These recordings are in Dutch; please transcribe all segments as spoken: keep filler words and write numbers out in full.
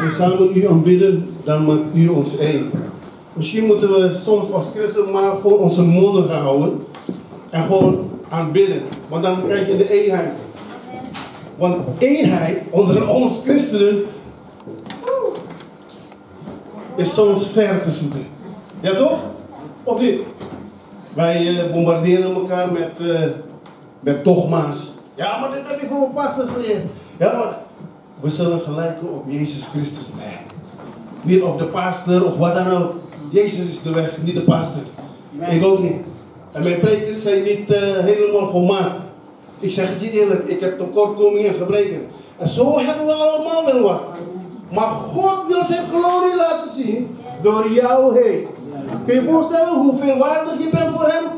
we samen u aanbidden, dan maakt u ons één. Misschien moeten we soms als christen maar gewoon onze monden gaan houden. En gewoon aanbidden. Want dan krijg je de eenheid. Want eenheid onder ons christenen is soms ver te zoeken. Ja toch? Of niet? Wij uh, bombarderen elkaar met, uh, met dogma's. Ja, maar dit heb je voor mijn pastor geleerd. Ja, maar we zullen gelijken op Jezus Christus. Nee. Niet op de pastor of wat dan ook. Jezus is de weg, niet de pastor. Nee. Ik ook niet. En mijn predikers zijn niet uh, helemaal volmaakt. Ik zeg het je eerlijk, ik heb tekortkomingen en gebreken. En zo hebben we allemaal wel wat. Maar God wil zijn glorie laten zien door jou heen. Kun je je voorstellen hoeveel waardig je bent voor hem?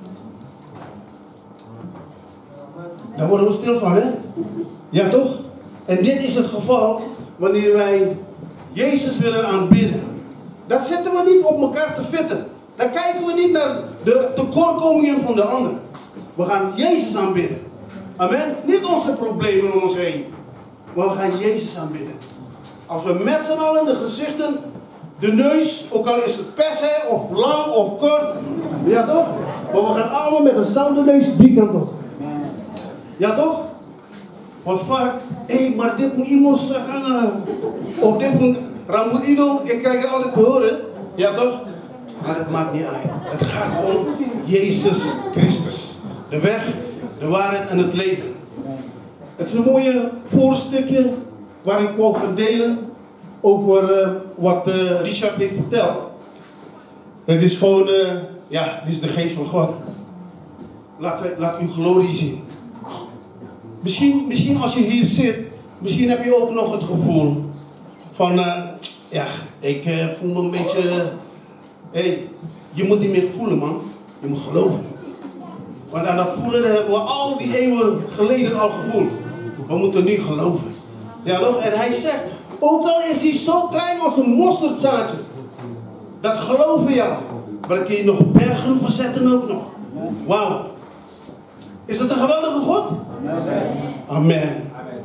Daar worden we stil van, hè? Ja, toch? En dit is het geval wanneer wij Jezus willen aanbidden. Dan zitten we niet op elkaar te fitten. Dan kijken we niet naar de tekortkomingen van de ander. We gaan Jezus aanbidden. Amen? Niet onze problemen om ons heen. Maar we gaan Jezus aanbidden. Als we met z'n allen de gezichten, de neus, ook al is het persen of lang of kort. Ja toch? Maar we gaan allemaal met dezelfde neus die kant op. Ja toch? Want vaak, hé, hey, maar dit moet iemand zeggen. Of dit moet, Ramut Ido, ik krijg het altijd te horen. Ja toch? Maar het maakt niet uit. Het gaat om Jezus Christus. De weg, de waarheid en het leven. Het is een mooie voorstukje waar ik wou verdelen over uh, wat uh, Richard heeft verteld. Het is gewoon, uh, ja, dit is de geest van God. Laat, laat uw glorie zien. Misschien, misschien als je hier zit, misschien heb je ook nog het gevoel van, uh, ja, ik uh, voel me een beetje, uh, hé, hey, je moet niet meer voelen man, je moet geloven. Want aan dat voelen hebben we al die eeuwen geleden al gevoeld. We moeten nu geloven. Ja, toch? En hij zegt, ook al is hij zo klein als een mosterdzaadje, dat geloven jou. Maar dan kun je nog bergen verzetten ook nog. Wauw. Is dat een geweldige God? Amen. Amen.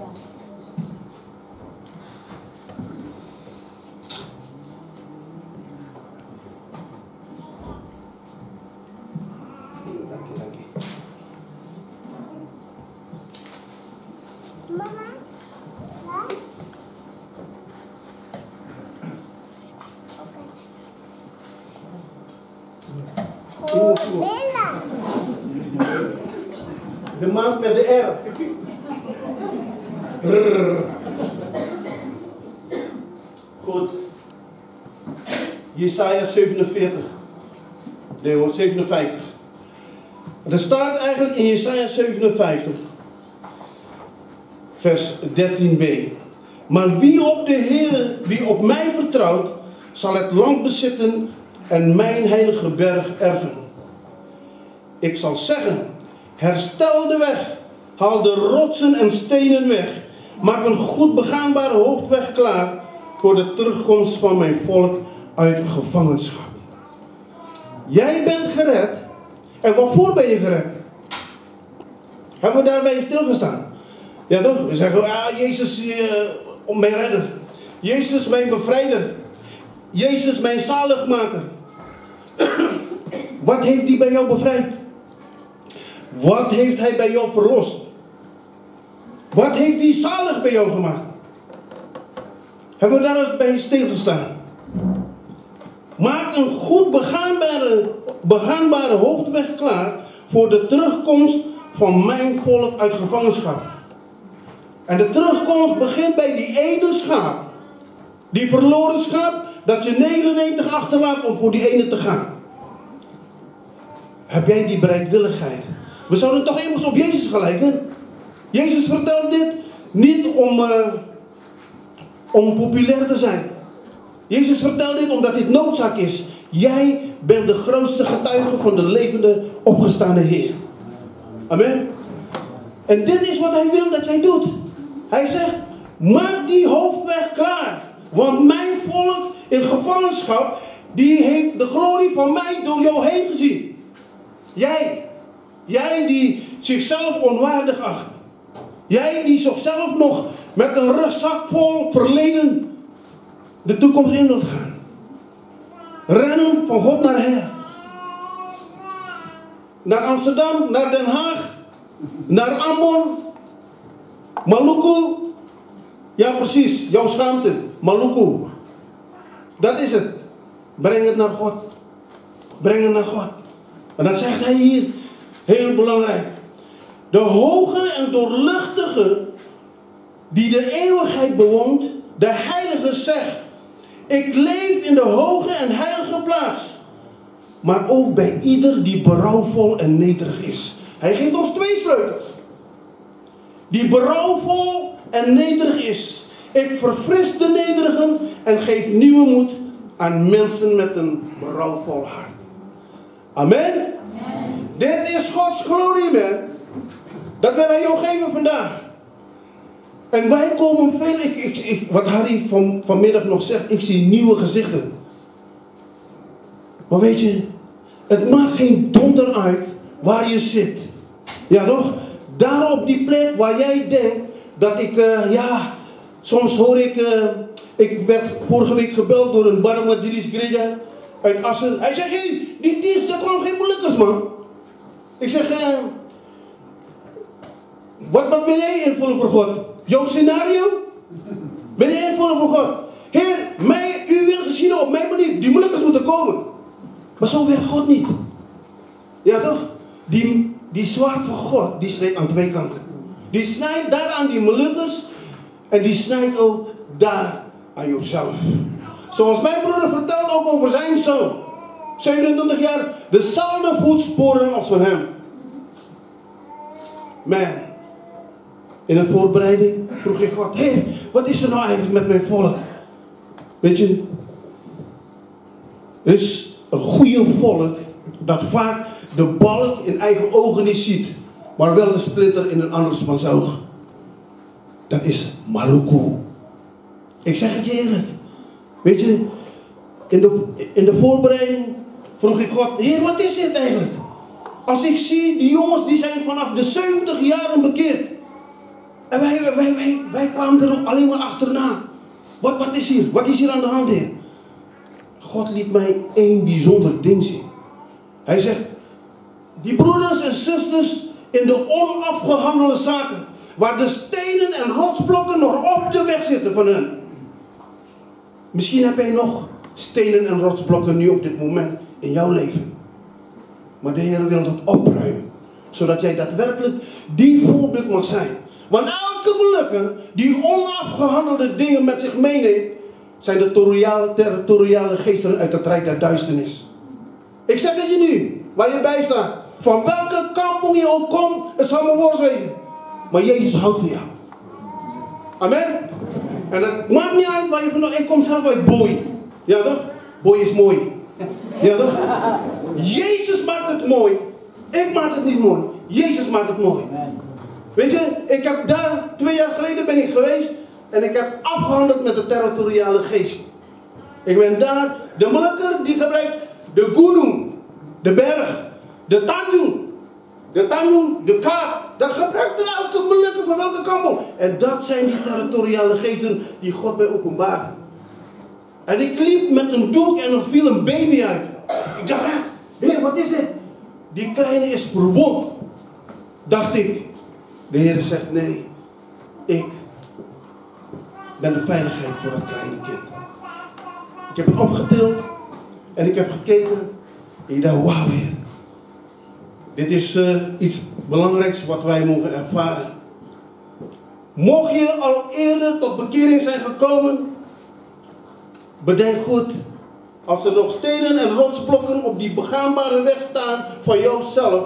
De maand met de R. Rrr. Goed. Jesaja zevenenveertig. Nee hoor, zevenenvijftig. Er staat eigenlijk in Jesaja zevenenvijftig. Vers dertien b. Maar wie op de Heere, wie op mij vertrouwt, zal het land bezitten en mijn heilige berg erven. Ik zal zeggen, herstel de weg, haal de rotsen en stenen weg, maak een goed begaanbare hoofdweg klaar voor de terugkomst van mijn volk uit gevangenschap. Jij bent gered. En waarvoor ben je gered? Hebben we daarbij stilgestaan? Ja toch? We zeggen, ah, Jezus uh, om mijn redder. Jezus mijn bevrijder. Jezus mijn zaligmaker. Wat heeft hij bij jou bevrijd? Wat heeft hij bij jou verlost? Wat heeft hij zalig bij jou gemaakt? Hebben we daar eens bij stilgestaan? Maak een goed begaanbare, begaanbare hoofdweg klaar voor de terugkomst van mijn volk uit gevangenschap. En de terugkomst begint bij die ene schaap. Die verloren schaap, dat je negenennegentig achterlaat om voor die ene te gaan. Heb jij die bereidwilligheid? We zouden toch immers op Jezus gelijken. Jezus vertelt dit niet om, uh, om populair te zijn. Jezus vertelt dit omdat dit noodzaak is. Jij bent de grootste getuige van de levende opgestaande Heer. Amen. En dit is wat hij wil dat jij doet. Hij zegt, maak die hoofdweg klaar. Want mijn volk in gevangenschap, die heeft de glorie van mij door jou heen gezien. Jij. Jij die zichzelf onwaardig acht. Jij die zichzelf nog met een rugzak vol verleden de toekomst in wilt gaan. Rennen van God naar her. Naar Amsterdam, naar Den Haag, naar Ambon, Maluku. Ja, precies, jouw schaamte, Maluku. Dat is het. Breng het naar God. Breng het naar God. En dan zegt hij hier, heel belangrijk. De hoge en doorluchtige, die de eeuwigheid bewoont, de heilige zegt, ik leef in de hoge en heilige plaats. Maar ook bij ieder die berouwvol en nederig is. Hij geeft ons twee sleutels. Die berouwvol en nederig is. Ik verfris de nederigen en geef nieuwe moed aan mensen met een berouwvol hart. Amen. Amen. Dit is Gods glorie, man. Dat wil hij jou geven vandaag. En wij komen veel, ik, ik, ik, wat Harry van, vanmiddag nog zegt, ik zie nieuwe gezichten. Maar weet je, het maakt geen donder uit waar je zit. Ja toch? Daar op die plek waar jij denkt dat ik, uh, ja, soms hoor ik, uh, ik werd vorige week gebeld door een Baramadilis Greja uit Assen. Hij zegt, hey, die dienst, dat kwam geen moeilijkers, man. Ik zeg, uh, wat, wat wil jij invullen voor God? Jouw scenario? Wil je invullen voor God? Heer, mij, u wil geschieden op mijn manier. Die moeilijkers moeten komen. Maar zo werkt God niet. Ja toch? Die, die zwaard van God, die snijdt aan twee kanten. Die snijdt daar aan die moeilijkers. En die snijdt ook daar aan jezelf. Zoals mijn broeder vertelt ook over zijn zoon. zevenentwintig jaar. Dezelfde voetsporen als van hem. Man. In de voorbereiding vroeg ik God, hé, hey, wat is er nou eigenlijk met mijn volk? Weet je, er is een goede volk dat vaak de balk in eigen ogen niet ziet, maar wel de splitter in een andersmans oog. Dat is Maluku. Ik zeg het je eerlijk. Weet je, in de, in de voorbereiding vroeg ik God, heer, wat is dit eigenlijk? Als ik zie, die jongens die zijn vanaf de zeventig jaren bekeerd. En wij, wij, wij, wij kwamen er alleen maar achterna. Wat, wat is hier? Wat is hier aan de hand, heer? God liet mij één bijzonder ding zien. Hij zegt, die broeders en zusters in de onafgehandelde zaken, waar de stenen en rotsblokken nog op de weg zitten van hen. Misschien heb jij nog stenen en rotsblokken nu op dit moment in jouw leven. Maar de Heer wil dat opruimen. Zodat jij daadwerkelijk die voorbeeld mag zijn. Want elke moeilijke die onafgehandelde dingen met zich meeneemt, zijn de territoriale, territoriale geesten uit het rijk der duisternis. Ik zeg het je nu, waar je bij staat. Van welke kampong je ook komt, het zal mijn woord wezen. Maar Jezus houdt van jou. Amen. En het maakt niet uit waar je vandaan. Ik kom zelf uit Boei. Ja toch? Boei is mooi. Ja toch? Jezus maakt het mooi. Ik maak het niet mooi. Jezus maakt het mooi. Weet je, ik heb daar, twee jaar geleden ben ik geweest. En ik heb afgehandeld met de territoriale geest. Ik ben daar, de Molukker die gebruikt de Gunung, de berg, de Tanjung, de Tanjung, de Kaap. Dat gebruikt elke Molukker van welke kampong. En dat zijn die territoriale geesten die God mij openbaarde. En ik liep met een doek en er viel een baby uit. Ik dacht, hé, hey, wat is dit? Die kleine is verwond. Dacht ik. De Heer zegt, nee, ik ben de veiligheid voor dat kleine kind. Ik heb het opgetild en ik heb gekeken en ik dacht, wauw Heer. Dit is uh, iets belangrijks wat wij mogen ervaren. Mocht je al eerder tot bekering zijn gekomen, bedenk goed, als er nog stenen en rotsblokken op die begaanbare weg staan van jouzelf,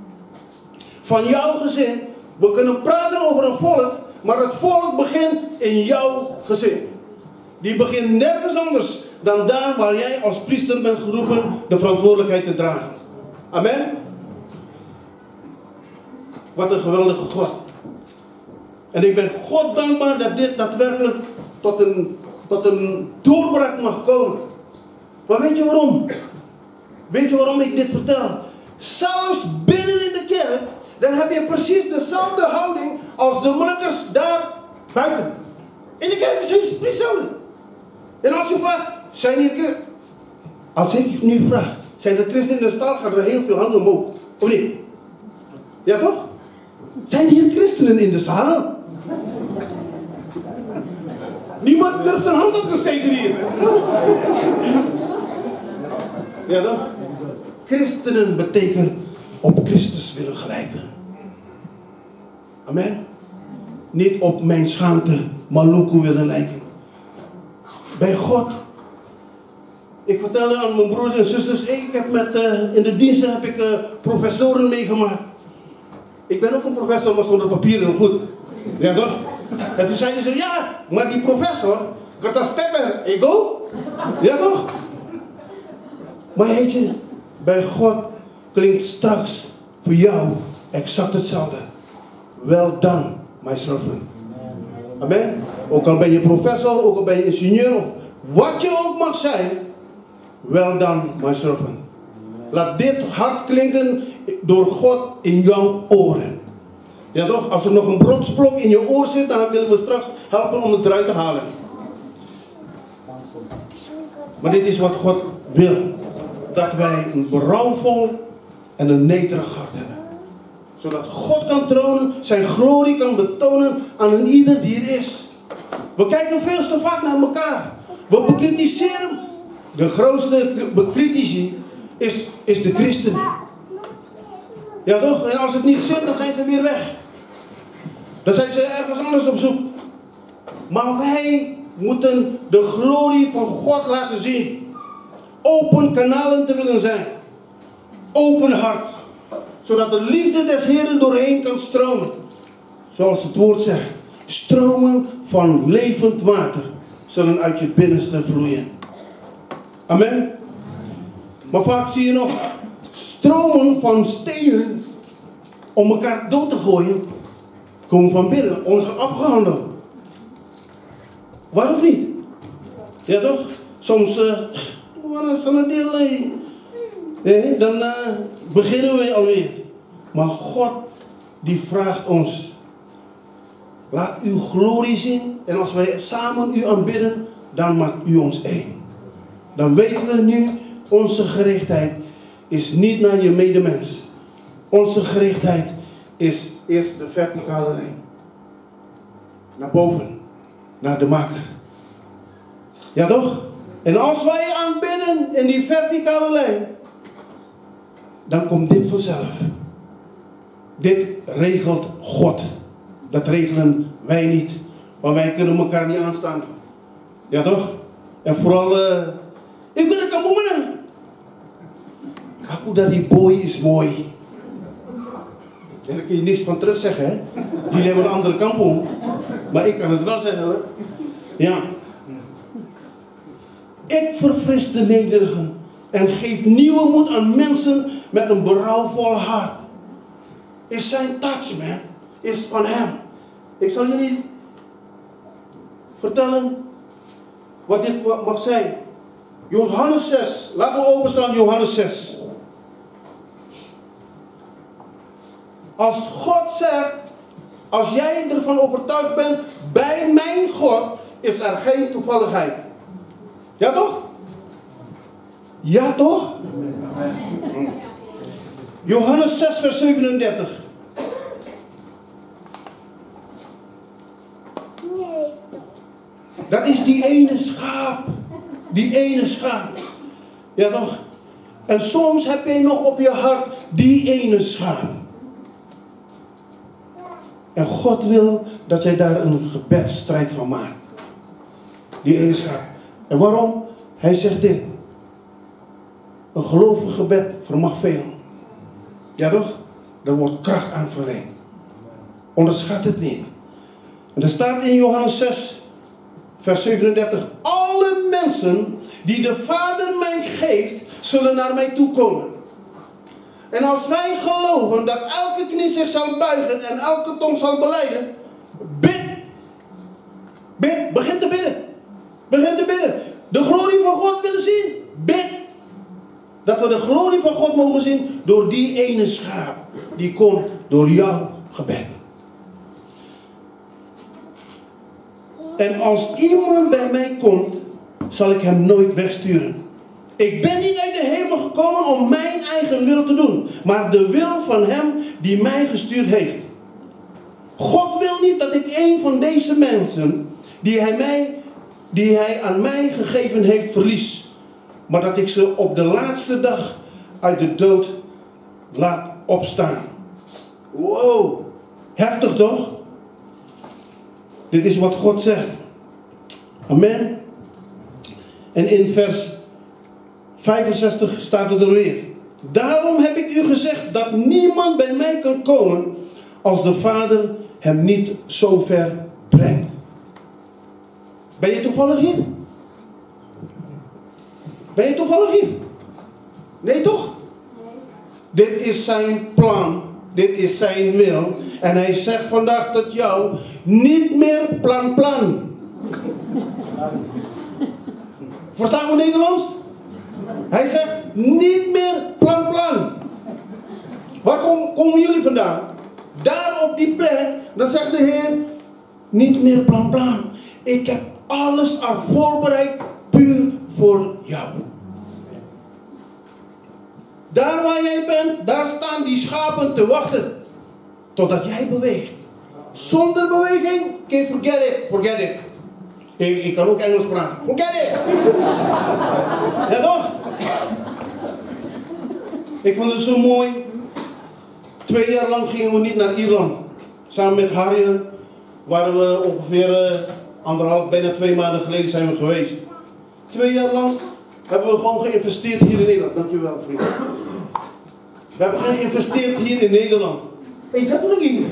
van jouw gezin. We kunnen praten over een volk, maar het volk begint in jouw gezin. Die begint nergens anders dan daar waar jij als priester bent geroepen de verantwoordelijkheid te dragen. Amen. Wat een geweldige God. En ik ben God dankbaar dat dit daadwerkelijk tot een, tot een doorbraak mag komen. Maar weet je waarom? Weet je waarom ik dit vertel? Zelfs binnen in de kerk, dan heb je precies dezelfde houding als de Molukkers daar buiten. In de kerk is het precies hetzelfde. En als je vraagt, zijn hier christenen? Als ik nu vraag, zijn er christenen in de zaal, gaan er heel veel handen omhoog. Of niet? Ja toch? Zijn hier christenen in de zaal? Niemand durft zijn hand op te steken hier. Ja toch? Christenen betekent op Christus willen gelijken. Amen. Niet op mijn schaamte, Maluku willen lijken. Bij God. Ik vertelde aan mijn broers en zusters, ik heb met, uh, in de diensten heb ik uh, professoren meegemaakt. Ik ben ook een professor, maar zonder papieren, goed. Ja toch? En toen zeiden ze, ja, maar die professor, kata stepper, ego? Ja toch? Maar weet je, bij God klinkt straks voor jou exact hetzelfde. Well done, my servant. Amen. Ook al ben je professor, ook al ben je ingenieur of wat je ook mag zijn. Well done, my servant. Laat dit hard klinken door God in jouw oren. Ja toch? Als er nog een brotsblok in je oor zit, dan willen we straks helpen om het eruit te halen. Maar dit is wat God wil. Dat wij een berouwvol en een nederig hart hebben. Zodat God kan tronen, zijn glorie kan betonen aan een ieder die er is. We kijken veel te vaak naar elkaar. We bekritiseren. De grootste bekritici is, is de christenen. Ja toch? En als het niet zit, dan zijn ze weer weg. Dan zijn ze ergens anders op zoek. Maar wij moeten de glorie van God laten zien. Open kanalen te willen zijn. Open hart. Zodat de liefde des Heeren doorheen kan stromen. Zoals het woord zegt. Stromen van levend water zullen uit je binnenste vloeien. Amen. Maar vaak zie je nog stromen van stenen om elkaar dood te gooien. Komen van binnen, onafgehandeld. Waarom niet? Ja toch? Soms, uh, wat is van het deel? Nee, dan uh, beginnen we alweer. Maar God, die vraagt ons. Laat uw glorie zien. En als wij samen u aanbidden, dan maakt u ons één. Dan weten we nu, onze gerichtheid is niet naar je medemens. Onze gerichtheid is eerst de verticale lijn. Naar boven. Naar de maker. Ja toch? En als wij aanbidden in die verticale lijn, dan komt dit vanzelf. Dit regelt God. Dat regelen wij niet. Want wij kunnen elkaar niet aanstaan. Ja toch? En vooral, uh, ik wil een kamoenen. Aku dat die boy is mooi. Daar kun je niks van terug zeggen, hè? Jullie hebben een andere kampong. Maar ik kan het wel zeggen, hoor. Ja. Ik verfris de nederigen en geef nieuwe moed aan mensen met een berouwvol hart. Is zijn touch, man. Is van hem. Ik zal jullie vertellen wat dit mag zijn. Johannes zes. Laten we openstaan, Johannes zes. Als God zegt, als jij ervan overtuigd bent, bij mijn God is er geen toevalligheid. Ja toch? Ja toch? Johannes zes vers zevenendertig. Dat is die ene schaap. Die ene schaap. Ja toch? En soms heb je nog op je hart die ene schaap. En God wil dat jij daar een gebedsstrijd van maakt. Die ene schaap. En waarom? Hij zegt dit. Een gelovig gebed vermag veel. Ja toch? Er wordt kracht aan verleend. Onderschat het niet. En er staat in Johannes zes, vers zevenendertig. Alle mensen die de Vader mij geeft, zullen naar mij toe komen. En als wij geloven dat elke knie zich zal buigen en elke tong zal belijden, bid. Bid. Begin te bidden. Begin te bidden. De glorie van God willen zien. Bid. Dat we de glorie van God mogen zien door die ene schaap. Die komt door jouw gebed. En als iemand bij mij komt zal ik hem nooit wegsturen. Ik ben niet uit de hemel gekomen om mijn eigen wil te doen, maar de wil van hem die mij gestuurd heeft. God wil niet dat ik een van deze mensen, die hij, mij, die hij aan mij gegeven heeft, verlies, maar dat ik ze op de laatste dag uit de dood laat opstaan. Wow, heftig toch? Dit is wat God zegt. Amen. En in vers vijfenzestig staat het er weer. Daarom heb ik u gezegd dat niemand bij mij kan komen als de Vader hem niet zo ver brengt. Ben je toevallig hier? Ben je toevallig hier? Nee toch? Dit is zijn plan. Dit is zijn wil. En hij zegt vandaag tot jou, niet meer plan plan. Verstaan we Nederlands? Hij zegt, niet meer plan plan. Waar kom, komen jullie vandaan? Daar op die plek, dan zegt de Heer, niet meer plan plan. Ik heb alles al voorbereid, puur voor jou. Daar waar jij bent, daar staan die schapen te wachten. Totdat jij beweegt. Zonder beweging, okay, forget it, forget it. Ik, ik kan ook Engels praten. Forget it. Ja toch? Ik vond het zo mooi. Twee jaar lang gingen we niet naar Ierland. Samen met Harry waren we ongeveer uh, anderhalf, bijna twee maanden geleden zijn we geweest. Twee jaar lang hebben we gewoon geïnvesteerd hier in Nederland. Dankjewel vriend. We hebben geïnvesteerd hier in Nederland. Eet dat nog niet?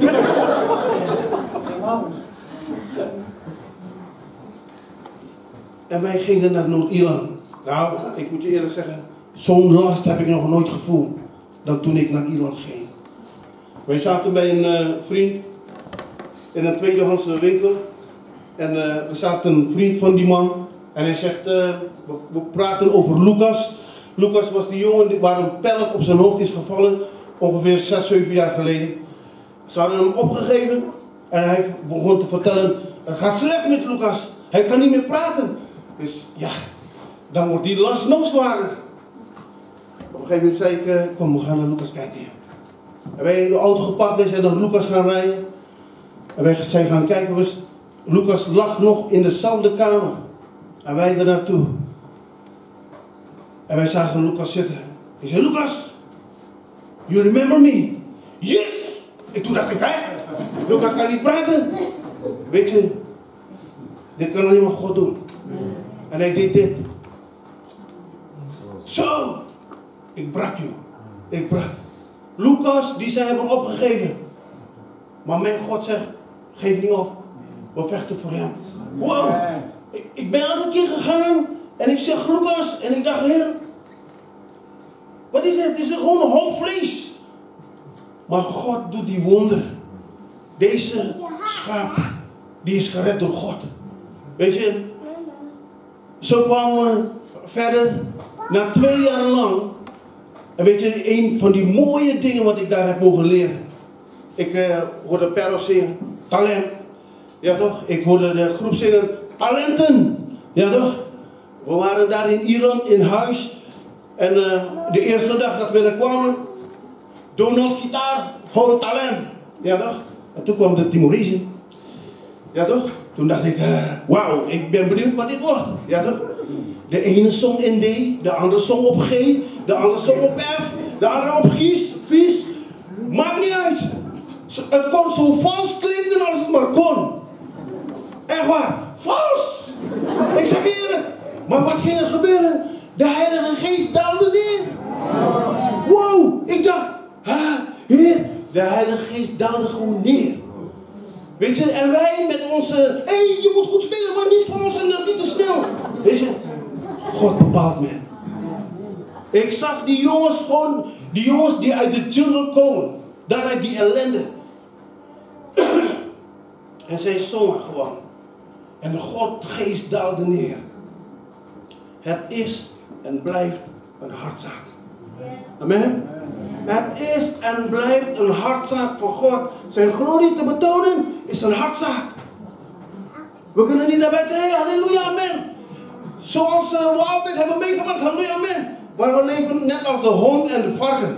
En wij gingen naar Noord-Ierland. Nou, ik moet je eerlijk zeggen, zo'n last heb ik nog nooit gevoeld dan toen ik naar Ierland ging. Wij zaten bij een uh, vriend in een tweedehandse winkel. En uh, er zat een vriend van die man. En hij zegt, uh, we, we praten over Lucas. Lucas was die jongen die, waar een pellet op zijn hoofd is gevallen. Ongeveer zes, zeven jaar geleden. Ze hadden hem opgegeven. En hij begon te vertellen, het gaat slecht met Lucas. Hij kan niet meer praten. Dus ja, dan wordt die last nog zwaarder. Op een gegeven moment zei ik, uh, kom we gaan naar Lucas kijken. En wij hebben de auto gepakt, wij zijn naar Lucas gaan rijden. En wij zijn gaan kijken, dus Lucas lag nog in dezelfde kamer. En wij er naartoe. En wij zagen Lucas zitten. Ik zei, Lucas, you remember me? Yes! En toen dacht ik, hè? Lucas kan niet praten. Weet je, dit kan alleen maar God doen. En hij deed dit. Zo! Ik brak je. Ik brak. Lucas, die zij hebben opgegeven. Maar mijn God zegt, geef niet op. We vechten voor hem. Wow! Ik, ik ben elke keer gegaan en ik zeg Lucas en ik dacht, Heer, wat is het? Het is gewoon een hoop vlees. Maar God doet die wonderen. Deze schaap, die is gered door God. Weet je, zo kwamen we verder, na twee jaar lang. En weet je, een van die mooie dingen wat ik daar heb mogen leren. Ik uh, hoorde Perro zingen, talent. Ja toch? Ik hoorde de groep zingen, talenten. Ja toch? We waren daar in Ierland in huis. En uh, de eerste dag dat we er kwamen, Donald gitaar, gewoon talent. Ja toch? En toen kwam de Timorezen. Ja toch? Toen dacht ik, uh, wauw, ik ben benieuwd wat dit wordt. Ja toch? De ene zong in D, de andere zong op G, de andere zong op F, de andere op Gies, Vies. Maakt niet uit. Het kon zo vals klinken als het maar kon. Echt waar, vals! Ik zeg je eerlijk. Maar wat ging er gebeuren? De Heilige Geest daalde neer. Wow, ik dacht, ha, Heer, de Heilige Geest daalde gewoon neer. Weet je, en wij met onze, hé, hey, je moet goed spelen, maar niet voor ons en niet te snel. Weet je, God bepaalt me. Ik zag die jongens gewoon, die jongens die uit de jungle komen. Daaruit die ellende. En zij zongen gewoon. En de Godgeest daalde neer. Het is en blijft een hartzaak. Amen. Het is en blijft een hartzaak voor God. Zijn glorie te betonen is een hartzaak. We kunnen niet naar buiten, hey, halleluja, amen. Zoals uh, we altijd hebben meegemaakt, halleluja, amen. Maar we leven net als de hond en de varken.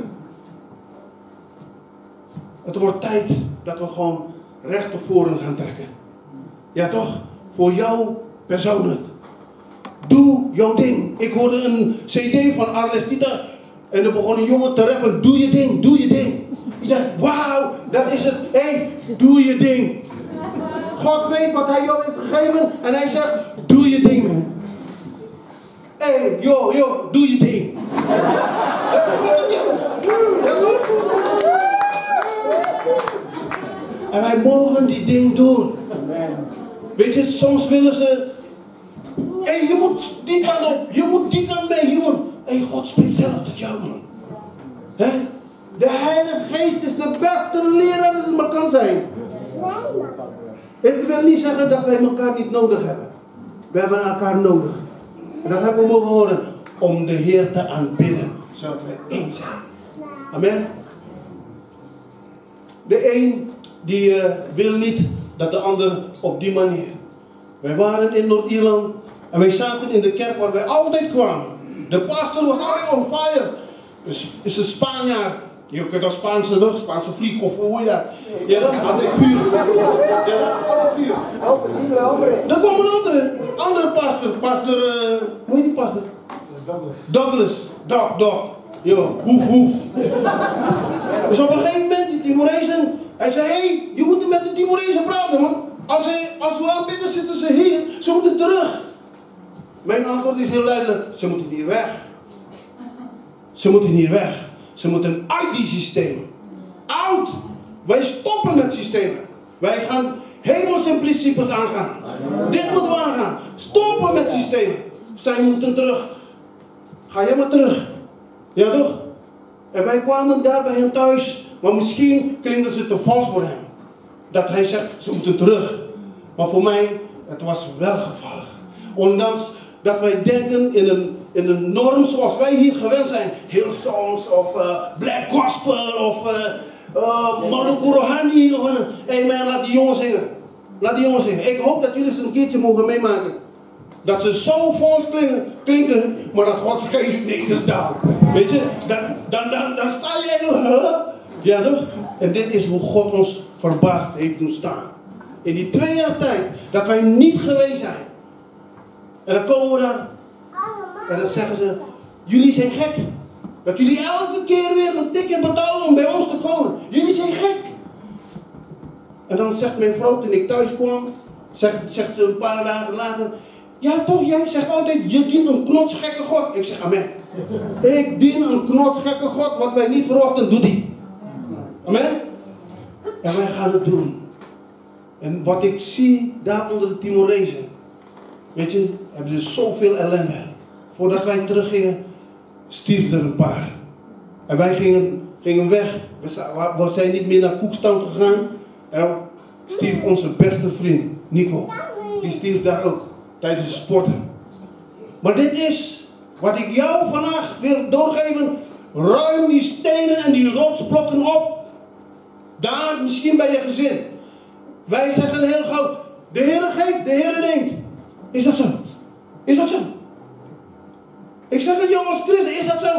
Het wordt tijd dat we gewoon recht naar voren gaan trekken. Ja toch? Voor jou persoonlijk. Doe jouw ding. Ik hoorde een cd van Arlestita. En er begon een jongen te rappen. Doe je ding, doe je ding. Ik dacht, wauw, dat is het. Hé, hey, doe je ding. God weet wat hij jou heeft gegeven. En hij zegt, doe je ding, man. Hé, hey, yo, yo, doe je ding. Dat is gewoon je. Ja toch? En wij mogen die ding doen. Weet je, soms willen ze... Hé, hey, je moet die kant op. Je moet die kant mee. Je moet... Hé, hey, God spreekt zelf tot jou, man. He? De Heilige Geest is de beste leraar dat er maar kan zijn. Het wil niet zeggen dat wij elkaar niet nodig hebben. We hebben elkaar nodig. En dat hebben we mogen horen. Om de Heer te aanbidden. Zodat we één zijn. Amen. De een die uh, wil niet dat de ander op die manier. Wij waren in Noord-Ierland. En wij zaten in de kerk waar wij altijd kwamen. De pastor was altijd on fire. Is, is een Spanjaard. Je kunt dat Spaanse toch? Spaanse vlieg of hoe je dat? Ja, dat had ik vuur. Ja, altijd vuur. Dan kwam een andere, andere pastor. Pastor, uh, hoe heet die pastor? Douglas. Douglas. Doc, doc. Yo, hoef, hoef. Dus op een gegeven moment, die Timorezen, hij zei, hé, hey, je moet met de Timorezen praten, man. Als, hij, als we aanbidden, zitten ze hier, ze moeten terug. Mijn antwoord is heel duidelijk, ze moeten hier weg. Ze moeten hier weg. Ze moeten uit die systeem. Out! Wij stoppen met systemen. Wij gaan hemelse principes aangaan. Dit moeten we aangaan. Stoppen met systemen. Zij moeten terug. Ga jij maar terug. Ja toch? En wij kwamen daar bij hem thuis. Maar misschien klinken ze te vals voor hem. Dat hij zegt, ze moeten terug. Maar voor mij, het was wel gevallig. Ondanks dat wij denken in een, in een norm zoals wij hier gewend zijn. Hillsongs of uh, Black Gospel of uh, uh, Maluku Rohani. Hé hey man, laat die jongens zingen. Laat die jongens zingen. Ik hoop dat jullie eens een keertje mogen meemaken. Dat ze zo vals klinken, klinken maar dat Gods geest nederdaalt. Weet je, dan, dan, dan, dan sta je even, huh? Ja toch? En dit is hoe God ons verbaasd heeft doen staan. In die twee jaar tijd dat wij niet geweest zijn. En dan komen we daar. En dan zeggen ze, jullie zijn gek. Dat jullie elke keer weer een ticket betalen om bij ons te komen. Jullie zijn gek. En dan zegt mijn vrouw, toen ik thuis kwam, zegt, zegt ze een paar dagen later, ja toch, jij zegt altijd, je dient een knotsgekke God. Ik zeg, amen. Ik dien een knotsgekke God, wat wij niet verwachten, doet hij. Amen. En wij gaan het doen. En wat ik zie daar onder de Timorezen, weet je, hebben ze zoveel ellende. Voordat wij teruggingen, stierven er een paar. En wij gingen, gingen weg. We zijn niet meer naar Koekstand gegaan. En stierf onze beste vriend, Nico. Die stierf daar ook, tijdens het sporten. Maar dit is wat ik jou vandaag wil doorgeven. Ruim die stenen en die rotsblokken op. Daar, misschien bij je gezin. Wij zeggen heel gauw, de Heer geeft, de Heer neemt. Is dat zo? Is dat zo? Ik zeg het jou als christen, is dat zo?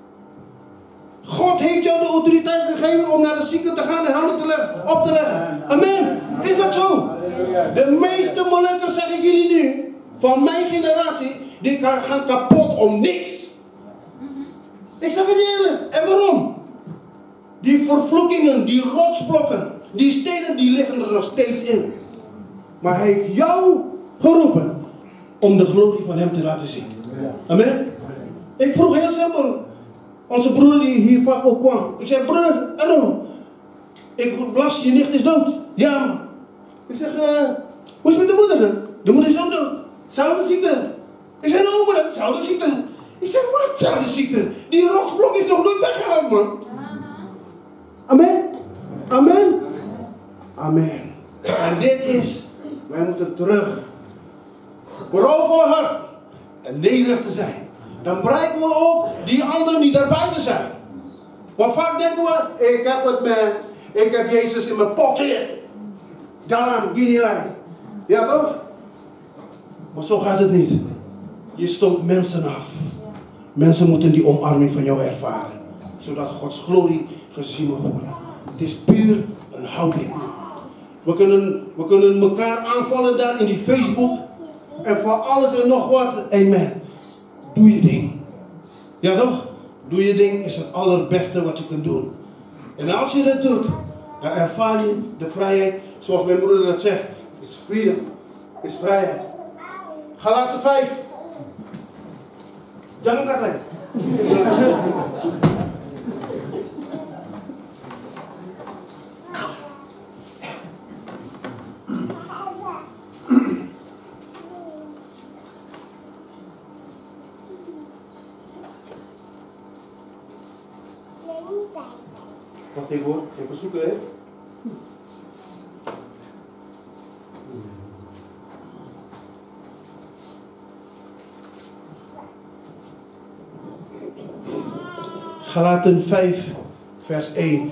God heeft jou de autoriteit gegeven om naar de zieken te gaan en handen te leggen, op te leggen. Amen. Is dat zo? De meeste molekken, zeg ik jullie nu, van mijn generatie, die gaan kapot om niks. Ik zeg het eerlijk. En waarom? Die vervloekingen, die rotsblokken, die stenen, die liggen er nog steeds in. Maar hij heeft jou geroepen om de glorie van hem te laten zien. Amen. Ik vroeg heel simpel. Onze broer die hier vaak ook kwam. Ik zei, broer, hallo. Ik las, je nicht is dood. Ja man. Ik zeg, uh, hoe is het met de moeder? De moeder is ook dood. Zelfde ziekte. Ik zei, nou maar, hetzelfde ziekte. Ik zeg, wat hetzelfde ziekte? Die rotsblok is nog nooit weggehaald man. Amen. Amen. Amen. En dit is, wij moeten terug. Berouw van hart. En nederig te zijn. Dan bereiken we ook die anderen die daar buiten zijn. Want vaak denken we, ik heb het met, ik heb Jezus in mijn pocket. Daaraan, Guinea. Ja toch? Maar zo gaat het niet. Je stoot mensen af. Mensen moeten die omarming van jou ervaren. Zodat Gods glorie gezien mag worden. Het is puur een houding. We kunnen, we kunnen elkaar aanvallen daar in die Facebook. En voor alles en nog wat. Amen. Doe je ding. Ja toch? Doe je ding is het allerbeste wat je kunt doen. En als je dat doet, dan ervaar je de vrijheid. Zoals mijn broeder dat zegt. Het is freedom. Het is vrijheid. Galaten vijf. Jangan kata. Wacht even hoor, even zoeken hè. Galaten vijf, vers één.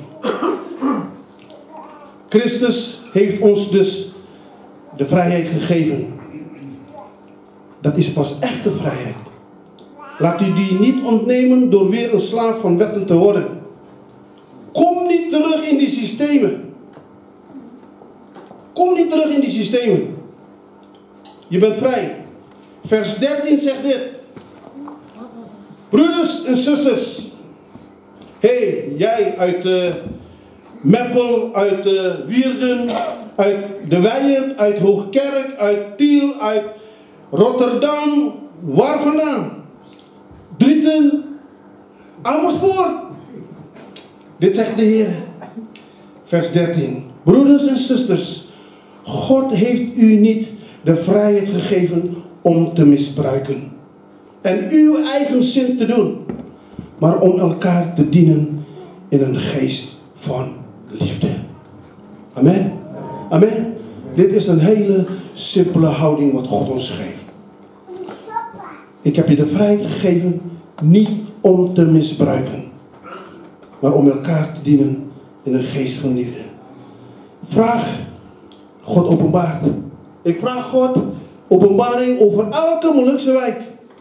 Christus heeft ons dus de vrijheid gegeven. Dat is pas echte vrijheid. Laat u die niet ontnemen door weer een slaaf van wetten te worden. Kom niet terug in die systemen. Kom niet terug in die systemen. Je bent vrij. Vers dertien zegt dit. Broeders en zusters. Hé, hey, jij uit uh, Meppel, uit uh, Wierden, uit De Wijert, uit Hoogkerk, uit Tiel, uit Rotterdam. Waar vandaan? Druten, Amersfoort. Dit zegt de Heer. Vers dertien. Broeders en zusters, God heeft u niet de vrijheid gegeven om te misbruiken. En uw eigen zin te doen. Maar om elkaar te dienen in een geest van liefde. Amen. Amen. Dit is een hele simpele houding wat God ons geeft. Ik heb je de vrijheid gegeven niet om te misbruiken. Maar om elkaar te dienen in een geest van liefde. Vraag God openbaart. Ik vraag God openbaring over elke Molukse wijk.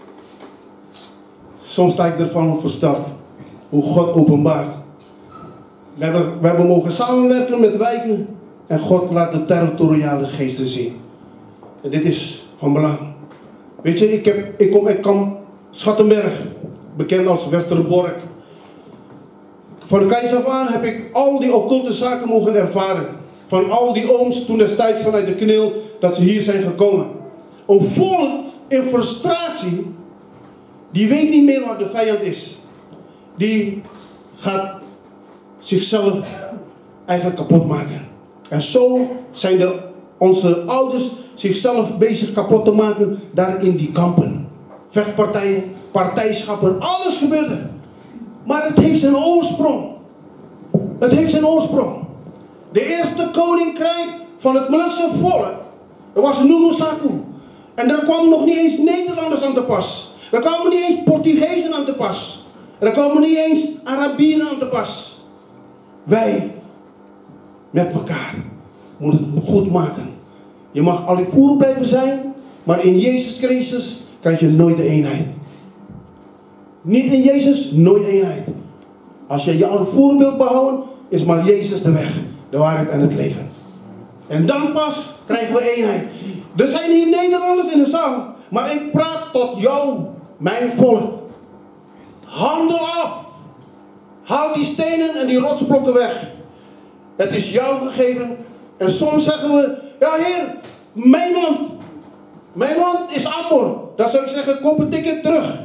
Soms sta ik ervan versteld hoe God openbaart. We hebben, we hebben mogen samenwerken met wijken en God laat de territoriale geesten zien. En dit is van belang. Weet je, ik, heb, ik kom uit kamp Schattenberg, bekend als Westerbork. Van de keizer af aan heb ik al die occulte zaken mogen ervaren. Van al die ooms toen destijds vanuit de kneel dat ze hier zijn gekomen. Een volk in frustratie. Die weet niet meer wat de vijand is. Die gaat zichzelf eigenlijk kapot maken. En zo zijn de, onze ouders zichzelf bezig kapot te maken daar in die kampen. Vechtpartijen, partijschappen, alles gebeurde. Maar het heeft zijn oorsprong. Het heeft zijn oorsprong. De eerste koninkrijk van het Molukse volk, dat was Nunu Saku. En daar kwamen nog niet eens Nederlanders aan te pas. Daar kwamen niet eens Portugezen aan te pas. En daar kwamen niet eens Arabieren aan te pas. Wij, met elkaar, moeten het goed maken. Je mag al voer blijven zijn, maar in Jezus Christus krijg je nooit de eenheid. Niet in Jezus, nooit eenheid. Als je je al voer wilt behouden, is maar Jezus de weg, de waarheid en het leven. En dan pas krijgen we eenheid. Er zijn hier Nederlanders in de zaal, maar ik praat tot jou, mijn volk. Handel af. Haal die stenen en die rotsblokken weg. Het is jou gegeven. En soms zeggen we, ja Heer, mijn land. Mijn land is Ambor. Dan zou ik zeggen, koop een ticket terug.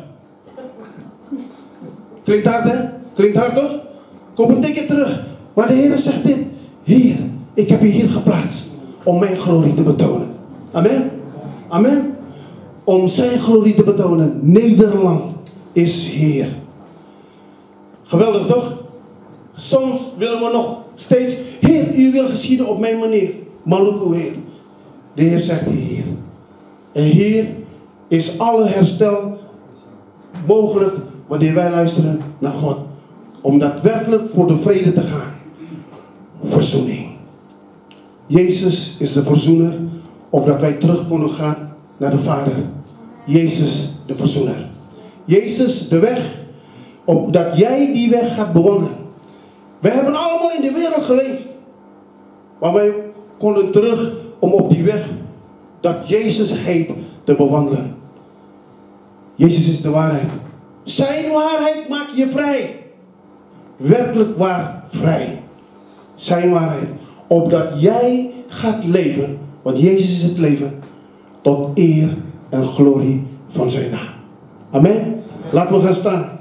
Klinkt hard hè? Klinkt hard toch? Koop een ticket terug. Maar de Heer zegt dit. Hier, ik heb je hier geplaatst. Om mijn glorie te betonen. Amen. Amen. Om zijn glorie te betonen. Nederland is Heer. Geweldig toch? Soms willen we nog steeds. Heer, u wil geschieden op mijn manier. Maluku Heer. De Heer zegt Heer. En hier is alle herstel mogelijk wanneer wij luisteren naar God. Om daadwerkelijk voor de vrede te gaan. Verzoening. Jezus is de verzoener, opdat wij terug konden gaan naar de Vader. Jezus de verzoener. Jezus de weg, opdat jij die weg gaat bewandelen. Wij hebben allemaal in de wereld geleefd. Maar wij konden terug om op die weg dat Jezus heet te bewandelen. Jezus is de waarheid. Zijn waarheid maakt je vrij. Werkelijk waar vrij. Zijn waarheid. Opdat jij gaat leven. Want Jezus is het leven. Tot eer en glorie van zijn naam. Amen. Laten we gaan staan.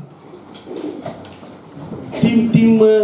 Team, team. Uh...